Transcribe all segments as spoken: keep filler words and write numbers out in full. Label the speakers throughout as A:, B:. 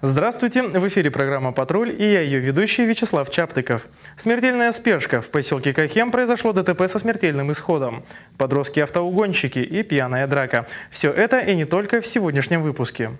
A: Здравствуйте! В эфире программа «Патруль» и я ее ведущий Вячеслав Чаптыков. Смертельная спешка. В поселке Кахем произошло ДТП со смертельным исходом. Подростки-автоугонщики и пьяная драка. Все это и не только в сегодняшнем выпуске.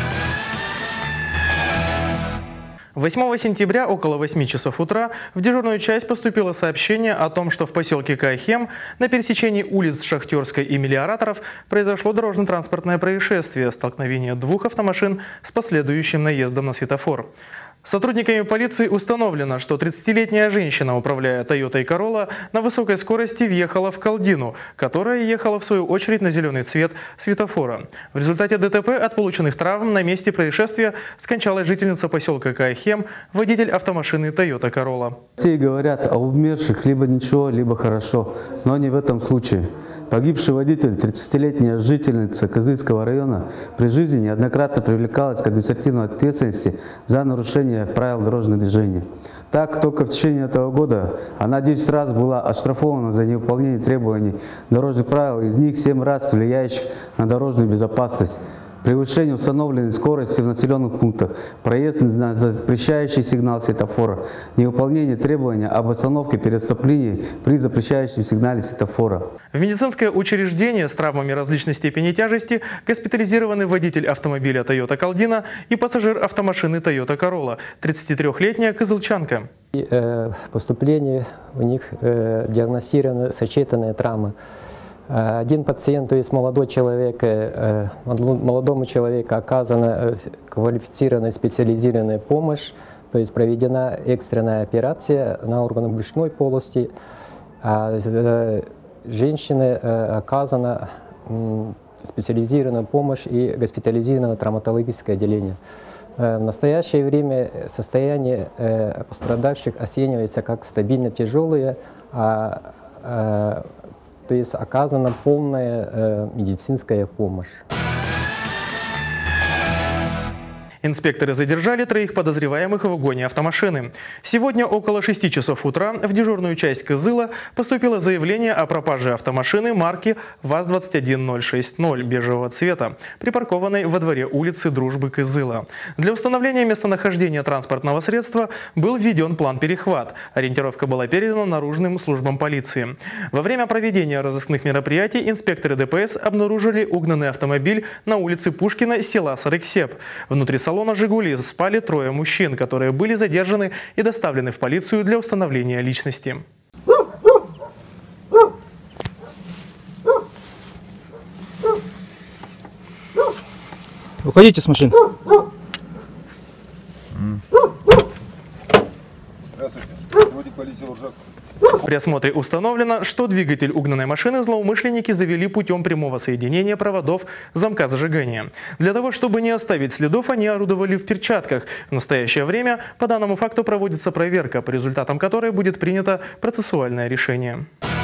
A: восьмого сентября около восьми часов утра в дежурную часть поступило сообщение о том, что в поселке Кахем на пересечении улиц Шахтерской и Мелиораторов произошло дорожно-транспортное происшествие – столкновение двух автомашин с последующим наездом на светофор. Сотрудниками полиции установлено, что тридцатилетняя женщина, управляя Toyota Corolla, на высокой скорости въехала в колдину, которая ехала в свою очередь на зеленый цвет светофора. В результате ДТП от полученных травм на месте происшествия скончалась жительница поселка Кахем, водитель автомашины Toyota Corolla.
B: Все говорят о умерших либо ничего, либо хорошо, но не в этом случае. Погибший водитель, тридцатилетняя жительница Кызыльского района, при жизни неоднократно привлекалась к административной ответственности за нарушение правил дорожного движения. Так, только в течение этого года она десять раз была оштрафована за невыполнение требований дорожных правил, из них семь раз влияющих на дорожную безопасность. Превышение установленной скорости в населенных пунктах, проезд на запрещающий сигнал светофора, невыполнение требования об остановке перед вступлением при запрещающем сигнале светофора.
A: В медицинское учреждение с травмами различной степени тяжести госпитализированы водитель автомобиля Toyota Калдина и пассажир автомашины Toyota Corolla, тридцатитрёхлетняя кызылчанка.
C: И, э, поступление у них э, диагностированы сочетанные травмы. Один пациент, то есть молодой человек, молодому человеку оказана квалифицированная специализированная помощь, то есть проведена экстренная операция на органах брюшной полости, а женщине оказана специализированная помощь и госпитализировано травматологическое отделение. В настоящее время состояние пострадавших оценивается как стабильно тяжелое, а то есть оказана полная э, медицинская помощь.
A: Инспекторы задержали троих подозреваемых в угоне автомашины. Сегодня около шести часов утра в дежурную часть Кызыла поступило заявление о пропаже автомашины марки ВАЗ двадцать один ноль шесть ноль бежевого цвета, припаркованной во дворе улицы Дружбы Кызыла. Для установления местонахождения транспортного средства был введен план-перехват. Ориентировка была передана наружным службам полиции. Во время проведения разыскных мероприятий инспекторы ДПС обнаружили угнанный автомобиль на улице Пушкина, села Сарыксеп. Внутри салона «Жигули» спали трое мужчин, которые были задержаны и доставлены в полицию для установления личности.
D: Уходите с машины.
E: Здравствуйте. Водитель полиции Уржак.
A: При осмотре установлено, что двигатель угнанной машины злоумышленники завели путем прямого соединения проводов замка зажигания. Для того, чтобы не оставить следов, они орудовали в перчатках. В настоящее время по данному факту проводится проверка, по результатам которой будет принято процессуальное решение.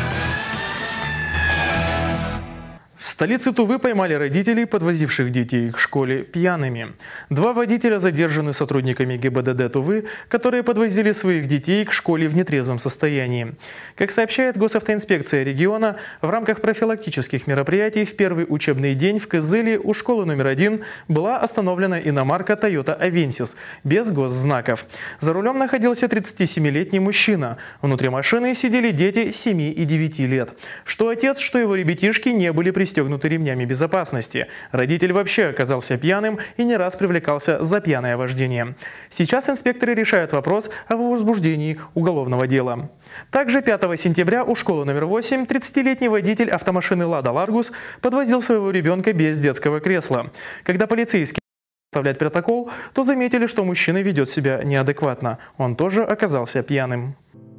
A: В столице Тувы поймали родителей, подвозивших детей к школе пьяными. Два водителя задержаны сотрудниками ГИБДД Тувы, которые подвозили своих детей к школе в нетрезвом состоянии. Как сообщает госавтоинспекция региона, в рамках профилактических мероприятий в первый учебный день в Кызыле у школы номер один была остановлена иномарка Toyota Avensis без госзнаков. За рулем находился тридцатисемилетний мужчина. Внутри машины сидели дети семи и девяти лет. Что отец, что его ребятишки не были пристегнуты ремнями безопасности. Родитель вообще оказался пьяным и не раз привлекался за пьяное вождение. Сейчас инспекторы решают вопрос о возбуждении уголовного дела. Также пятого сентября у школы номер восемь тридцатилетний водитель автомашины «Лада Ларгус» подвозил своего ребенка без детского кресла. Когда полицейские составляют протокол, то заметили, что мужчина ведет себя неадекватно. Он тоже оказался пьяным.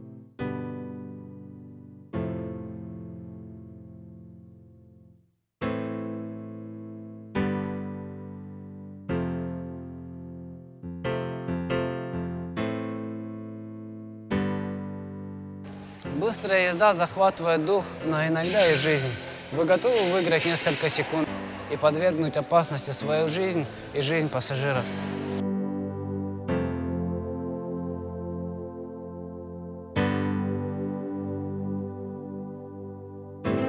F: Быстрая езда захватывает дух, но иногда и жизнь. Вы готовы выиграть несколько секунд и подвергнуть опасности свою жизнь и жизнь пассажиров?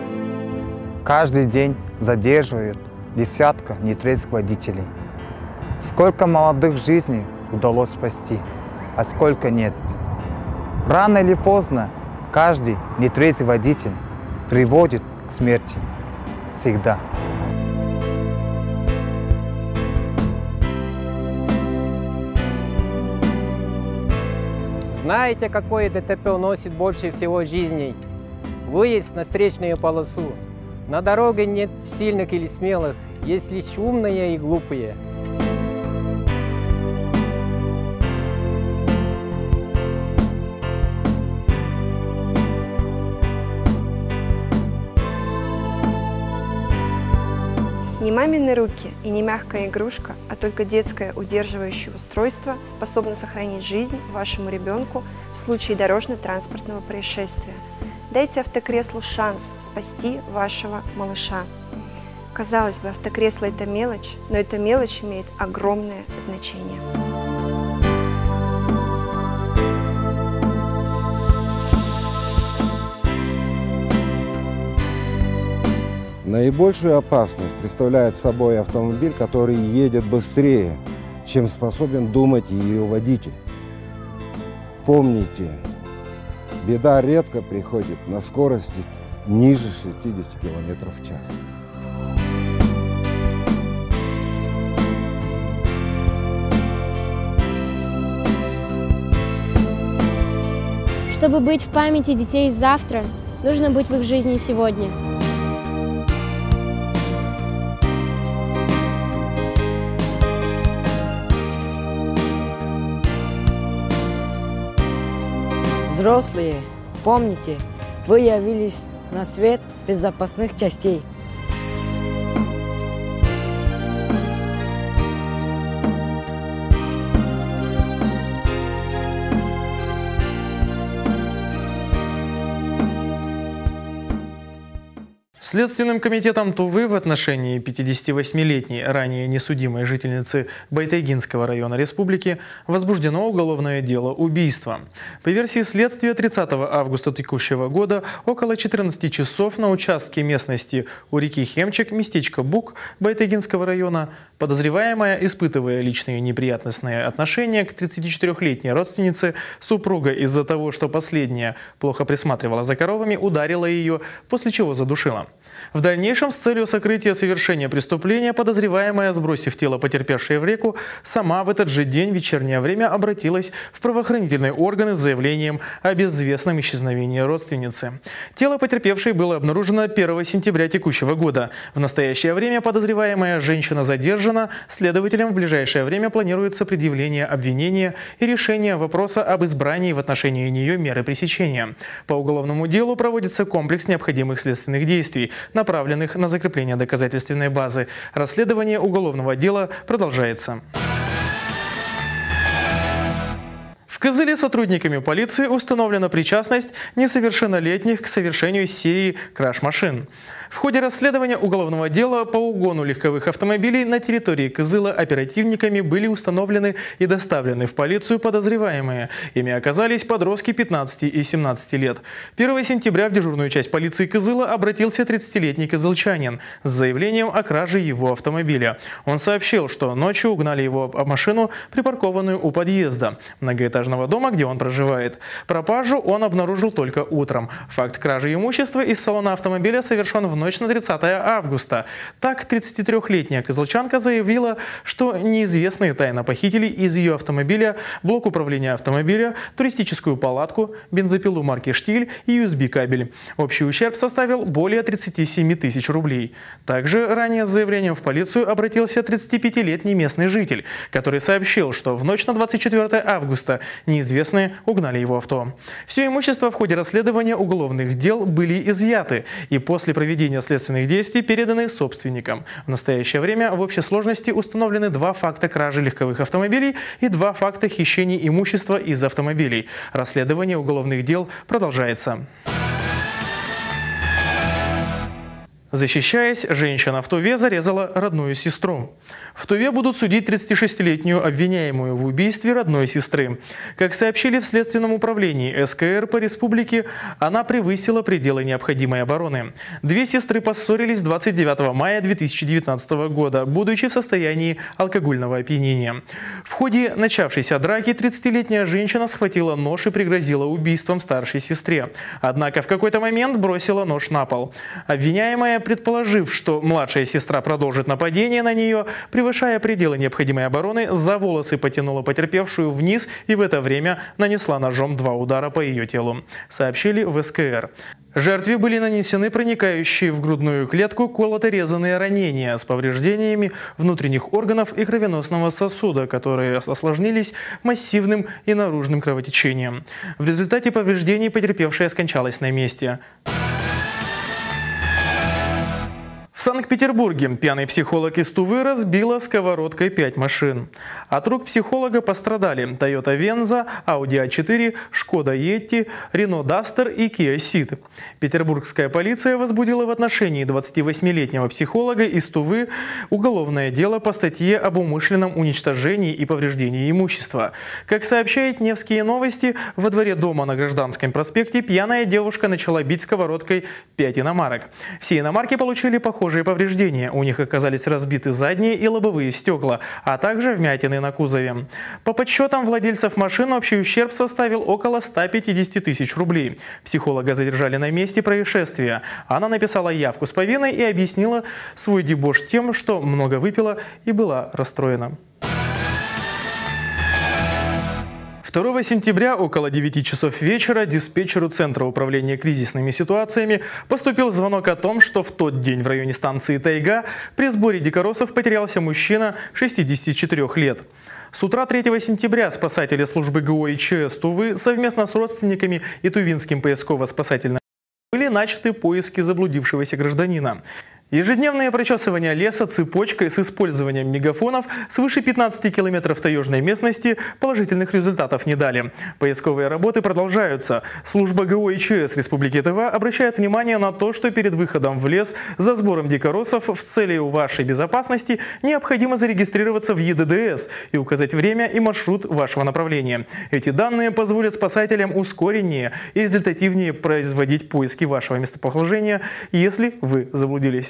G: Каждый день задерживают десятка нетрезвых водителей.
D: Сколько молодых жизней удалось спасти, а сколько нет. Рано или поздно каждый нетрезвый водитель приводит к смерти. Всегда.
C: Знаете, какое ДТП уносит больше всего жизней? Выезд на встречную полосу. На дороге нет сильных или смелых, есть лишь умные и глупые.
G: Не мамины руки и не мягкая игрушка, а только детское удерживающее устройство способно сохранить жизнь вашему ребенку в случае дорожно-транспортного происшествия. Дайте автокреслу шанс спасти вашего малыша. Казалось бы, автокресло – это мелочь, но эта мелочь имеет огромное значение.
H: Наибольшую опасность представляет собой автомобиль, который едет быстрее, чем способен думать ее водитель. Помните, беда редко приходит на скорости ниже шестидесяти километров в час.
I: Чтобы быть в памяти детей завтра, нужно быть в их жизни сегодня.
J: Взрослые, помните, вы явились на свет без запасных частей.
A: Следственным комитетом Тувы в отношении пятидесятивосьмилетней ранее несудимой жительницы Байтайгинского района республики возбуждено уголовное дело убийства. По версии следствия, тридцатого августа текущего года около четырнадцати часов на участке местности у реки Хемчик, местечко Бук Байтайгинского района, подозреваемая, испытывая личные неприятностные отношения к тридцатичетырёхлетней родственнице, супруга из-за того, что последняя плохо присматривала за коровами, ударила ее, после чего задушила. В дальнейшем, с целью сокрытия совершения преступления, подозреваемая, сбросив тело потерпевшей в реку, сама в этот же день в вечернее время обратилась в правоохранительные органы с заявлением о безвестном исчезновении родственницы. Тело потерпевшей было обнаружено первого сентября текущего года. В настоящее время подозреваемая женщина задержана. Следователям в ближайшее время планируется предъявление обвинения и решение вопроса об избрании в отношении нее меры пресечения. По уголовному делу проводится комплекс необходимых следственных действий, направленных на закрепление доказательственной базы. Расследование уголовного дела продолжается. В Кызыле сотрудниками полиции установлена причастность несовершеннолетних к совершению серии краж машин. В ходе расследования уголовного дела по угону легковых автомобилей на территории Кызыла оперативниками были установлены и доставлены в полицию подозреваемые. Ими оказались подростки пятнадцати и семнадцати лет. первого сентября в дежурную часть полиции Кызыла обратился тридцатилетний кызылчанин с заявлением о краже его автомобиля. Он сообщил, что ночью угнали его машину, припаркованную у подъезда многоэтажного дома, где он проживает. Пропажу он обнаружил только утром. Факт кражи имущества из салона автомобиля совершен в ночь на тридцатое августа. Так, тридцатитрёхлетняя кызылчанка заявила, что неизвестные тайно похитили из ее автомобиля блок управления автомобиля, туристическую палатку, бензопилу марки «Штиль» и ю эс би-кабель. Общий ущерб составил более тридцати семи тысяч рублей. Также ранее с заявлением в полицию обратился тридцатипятилетний местный житель, который сообщил, что в ночь на двадцать четвёртое августа неизвестные угнали его авто. Все имущество в ходе расследования уголовных дел были изъяты и после проведения следственных действий переданы собственникам. В настоящее время в общей сложности установлены два факта кражи легковых автомобилей и два факта хищения имущества из автомобилей. Расследование уголовных дел продолжается. Защищаясь, женщина в Туве зарезала родную сестру. В Туве будут судить тридцатишестилетнюю обвиняемую в убийстве родной сестры. Как сообщили в Следственном управлении эс ка эр по республике, она превысила пределы необходимой обороны. Две сестры поссорились двадцать девятого мая две тысячи девятнадцатого года, будучи в состоянии алкогольного опьянения. В ходе начавшейся драки тридцатилетняя женщина схватила нож и пригрозила убийством старшей сестре. Однако в какой-то момент бросила нож на пол. Обвиняемая, предположив, что младшая сестра продолжит нападение на нее, превышая пределы необходимой обороны, за волосы потянула потерпевшую вниз и в это время нанесла ножом два удара по ее телу, сообщили в эс ка эр. Жертве были нанесены проникающие в грудную клетку колото-резанные ранения с повреждениями внутренних органов и кровеносного сосуда, которые осложнились массивным и наружным кровотечением. В результате повреждений потерпевшая скончалась на месте. В Санкт-Петербурге пьяный психолог из Тувы разбила сковородкой пять машин. От рук психолога пострадали Toyota Venza, Audi а четыре, Skoda Yeti, Renault Duster и Kia Ceed. Петербургская полиция возбудила в отношении двадцативосьмилетнего психолога из Тувы уголовное дело по статье об умышленном уничтожении и повреждении имущества. Как сообщает Невские новости, во дворе дома на Гражданском проспекте пьяная девушка начала бить сковородкой пять иномарок. Все иномарки получили похожие повреждения. У них оказались разбиты задние и лобовые стекла, а также вмятины на кузове. По подсчетам владельцев машин общий ущерб составил около ста пятидесяти тысяч рублей. Психолога задержали на месте происшествия. Она написала явку с повинной и объяснила свой дебош тем, что много выпила и была расстроена. второго сентября около девяти часов вечера диспетчеру Центра управления кризисными ситуациями поступил звонок о том, что в тот день в районе станции Тайга при сборе дикоросов потерялся мужчина шестидесяти четырёх лет. С утра третьего сентября спасатели службы гэ о и че эс Тувы совместно с родственниками и Тувинским поисково-спасательным были начаты поиски заблудившегося гражданина. Ежедневное прочесывание леса цепочкой с использованием мегафонов свыше пятнадцати километров таежной местности положительных результатов не дали. Поисковые работы продолжаются. Служба гэ о и че эс Республики Тыва обращает внимание на то, что перед выходом в лес за сбором дикоросов в целях вашей безопасности необходимо зарегистрироваться в е дэ дэ эс и указать время и маршрут вашего направления. Эти данные позволят спасателям ускореннее и результативнее производить поиски вашего местоположения, если вы заблудились.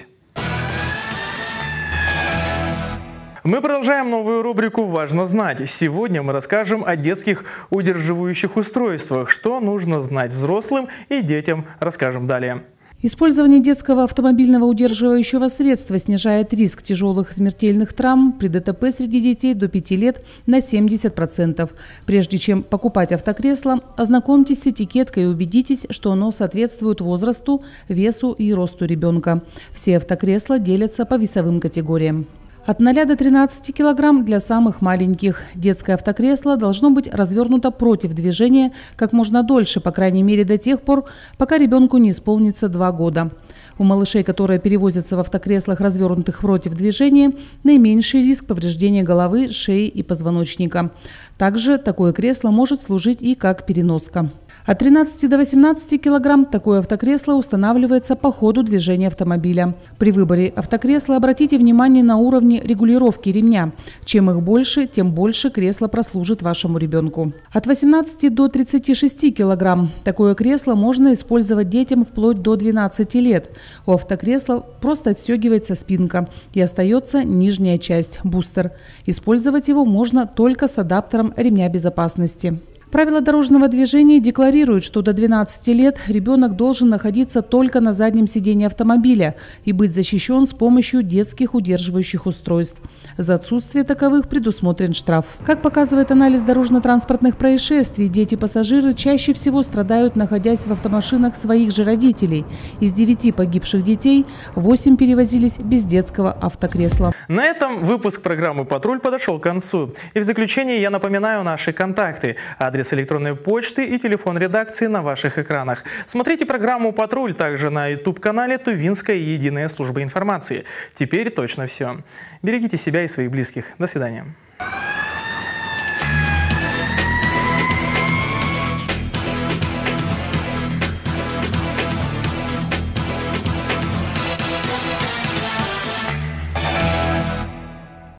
A: Мы продолжаем новую рубрику «Важно знать». Сегодня мы расскажем о детских удерживающих устройствах. Что нужно знать взрослым и детям, расскажем далее.
K: Использование детского автомобильного удерживающего средства снижает риск тяжелых смертельных травм при дэ тэ пэ среди детей до пяти лет на семьдесят процентов. Прежде чем покупать автокресло, ознакомьтесь с этикеткой и убедитесь, что оно соответствует возрасту, весу и росту ребенка. Все автокресла делятся по весовым категориям. От ноля до тринадцати килограмм для самых маленьких. Детское автокресло должно быть развернуто против движения как можно дольше, по крайней мере до тех пор, пока ребенку не исполнится два года. У малышей, которые перевозятся в автокреслах, развернутых против движения, наименьший риск повреждения головы, шеи и позвоночника. Также такое кресло может служить и как переноска. От тринадцати до восемнадцати килограмм такое автокресло устанавливается по ходу движения автомобиля. При выборе автокресла обратите внимание на уровни регулировки ремня. Чем их больше, тем больше кресло прослужит вашему ребенку. От восемнадцати до тридцати шести килограмм такое кресло можно использовать детям вплоть до двенадцати лет. У автокресла просто отстегивается спинка и остается нижняя часть – бустер. Использовать его можно только с адаптером ремня безопасности. Правила дорожного движения декларируют, что до двенадцати лет ребенок должен находиться только на заднем сидении автомобиля и быть защищен с помощью детских удерживающих устройств. За отсутствие таковых предусмотрен штраф. Как показывает анализ дорожно-транспортных происшествий, дети-пассажиры чаще всего страдают, находясь в автомашинах своих же родителей. Из девяти погибших детей восемь перевозились без детского автокресла.
A: На этом выпуск программы «Патруль» подошел к концу. И в заключение я напоминаю наши контакты. Адрес электронной почты и телефон редакции на ваших экранах. Смотрите программу «Патруль» также на ютуб-канале Тувинская единая служба информации. Теперь точно все. Берегите себя и своих близких. До свидания.